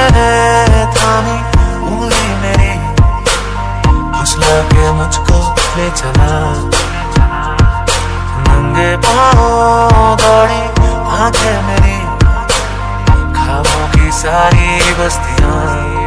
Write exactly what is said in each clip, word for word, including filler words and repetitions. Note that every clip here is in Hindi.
थामी उंगली मेरी, फुसला के मुझको ले चला। नंगे पाँव दौड़ी आंखें मेरी, ख्वाबों की सारी बस्तियां।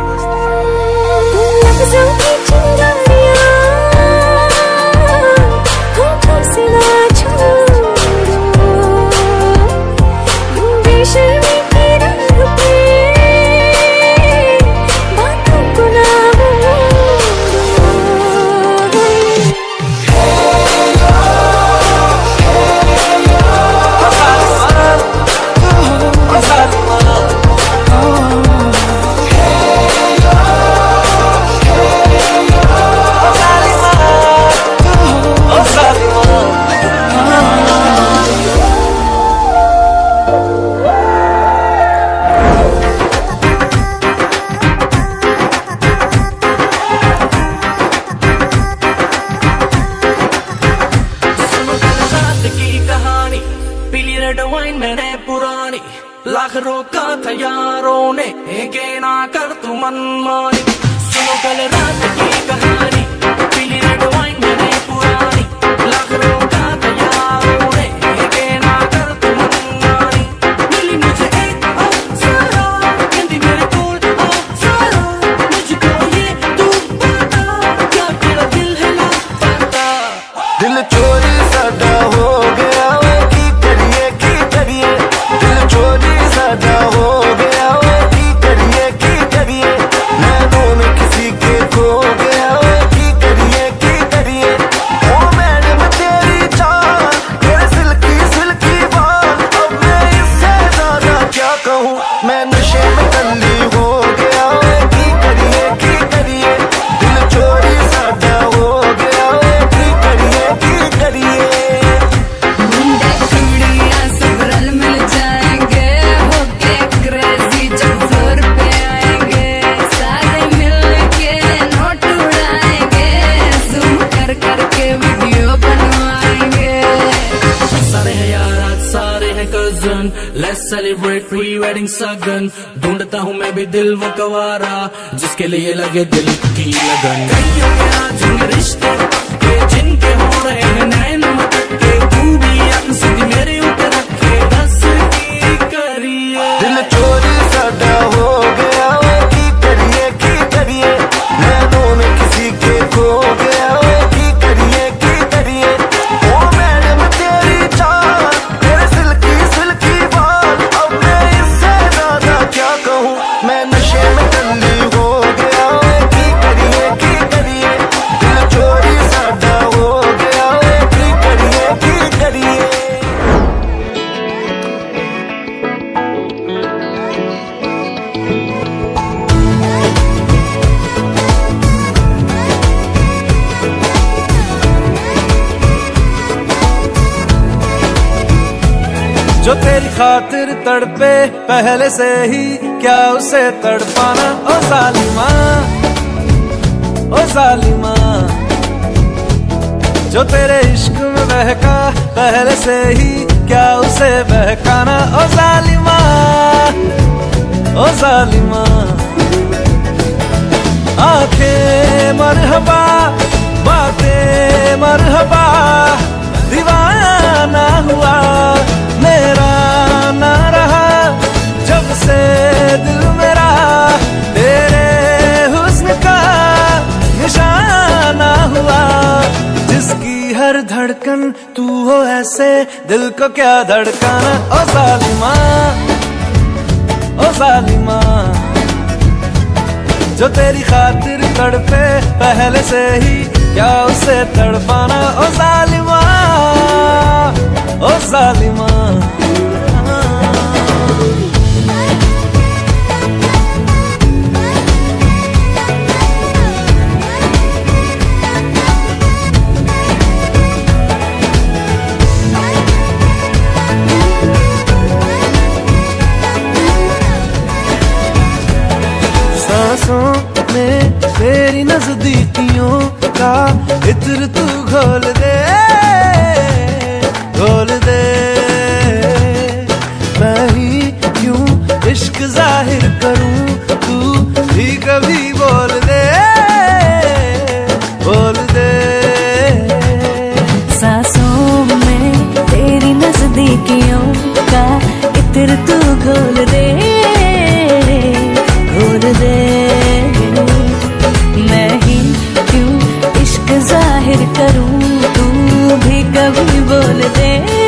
मैंने पुरानी लाख रोका था यारों ने, के ना कर तू मनमानी। सुनो कल रात की कहानी, पीली रेड वाइन मैंने पुरानी, लाख रोका था यारों ने, के ना कर तू मनमानी। मिली मुझे एक अप्सरा, कहती मेरे कोल अप्सरा, मुझको ये तू बता, क्या तेरा दिल है लापता। दिल चोरी साडा हो गया, हो गया वो की करिए की करिए, नैनों में किसी के खो गया वो की करिए की करिए। ओ मैडम तेरी चाल, तेरे सिल्की सिल्की बाल, अब मैं इससे ज्यादा क्या कहूँ, मैं नशे में टल्ली हो गया वो की करिए की करिए। दिल चोरी साडा हो गया वो की करिए की करिए। Let's celebrate pre-wedding सगन, ढूंढता हूँ मैं भी दिल वो कवारा, जिसके लिए लगे दिल की लगन। कईयों के आज रिश्ते के जिनके हो रहे हैं नैन मटके, तू भी अपनी सीधी मेरे ऊपर रखे, बस की करिए। दिल चोरी साडा हो गया वो की करिए की करिए, नैनों में किसी के खो गया वो की करिए की करिए। ओ मैडम तेरी चाल, तेरे सिल्की सिल्की बाल, अब मैं इससे ज्यादा क्या कहूँ, मैं नशे में टल्ली हो गया वो की करिए की करिए। दिल चोरी साडा हो गया वो की करिए की करिए। जो तेरी खातिर तड़पे पहले से ही, क्या उसे तड़पाना। ओ जालिमा ओ जालिमा, जो तेरे इश्क में बहका पहले से ही, क्या उसे बहकाना। ओ जालिमा ओ जालिमा, आंखें मरहबा बातें मरहबा, दीवाना हुआ मेरा ना रहा, जब से दिल मेरा तेरे हुस्न का निशाना हुआ। जिसकी हर धड़कन तू हो ऐसे, दिल को क्या धड़काना। ओ जालिमा ओ जालिमा, जो तेरी खातिर तड़पे पहले से ही, क्या उसे तड़पाना। ओ जालिमा ओ जालिमा। सांसों में तेरी नजदीकियों का इत्र तू घोल दे घोल दे, मैं ही क्यों इश्क जाहिर करूं, तू कभी बोल दे, बोल दे। सांसों में तेरी नजदीकियों का इत्र तू घोल दे, घोल दे। मैं ही क्यों इश्क जाहिर करूं, तू भी कभी बोल दे।